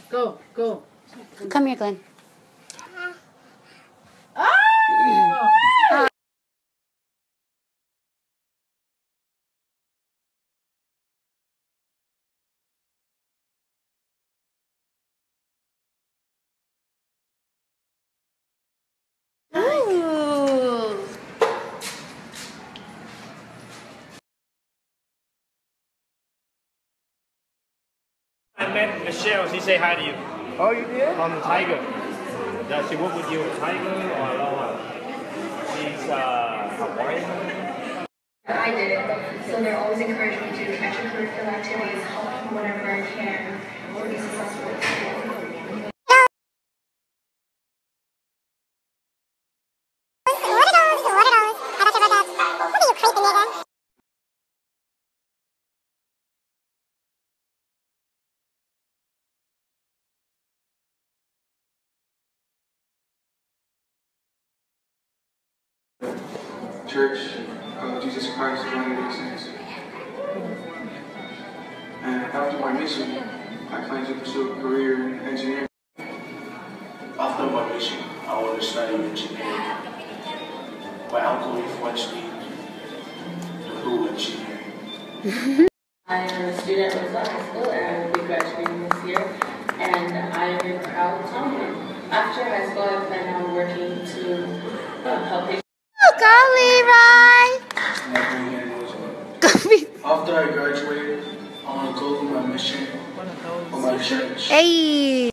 Go, go. Come here, Glenn. I met Michelle. She said hi to you. Oh, you did? On the Tiger. Does she work with you, Tiger or Aloha? She's Hawaiian. I did, so they're always encouraging me to do extracurricular activities, help whenever I can, or be successful at school. Church of Jesus Christ of Latter-day Saints. And after my mission, I plan to pursue a career in engineering. After my mission, I want to study engineering. My uncle influenced me to do engineering. I am a student at Roosevelt High School and I will be graduating this year. And I am a proud Tongan. After high school, I plan on working to help patients. Go, Leroy! After I graduate, I want to go to my mission for my church. Hey!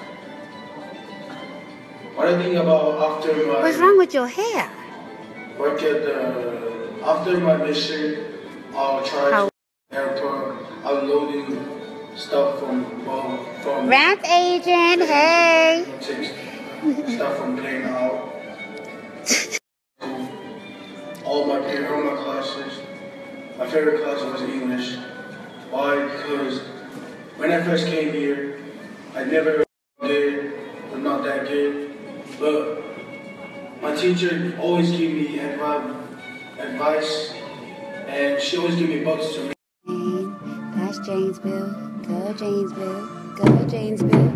What I think about after my What's wrong with your hair? work at after my mission, I'll try to airport unloading stuff from Ramp agent, hey! stuff from plane out. all my classes. My favorite class was English. Why? Because when I first came here, I never did, but not that good. But my teacher always gave me advice, and she always gave me books to read. That's Janesville. Go, Janesville. Go, Janesville.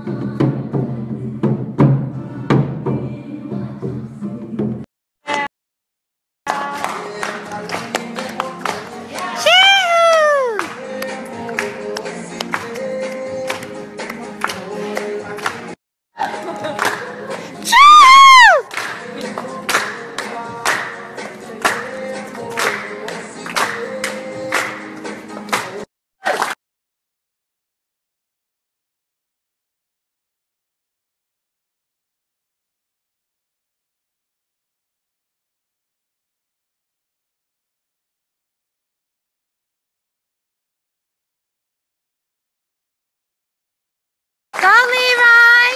Go, Leroy!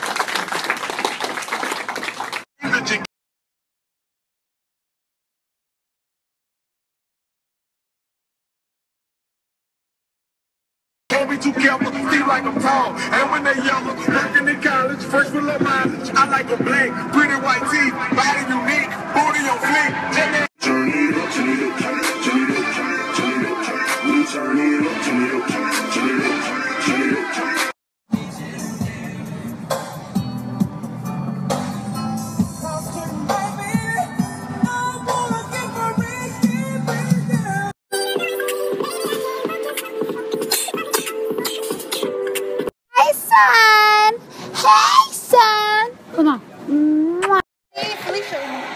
Don't be too careful, feel like I'm tall. And when they yellow, working in college, first with low mileage. I like a black, pretty white teeth, body unique, booty on fleek. Turn it up, turn it up, turn it up, turn it up, turn it up, turn it up, turn it up, turn it up, turn it up, turn it up, turn it up. Son! Hey, son! Come on. Hey, Felicia.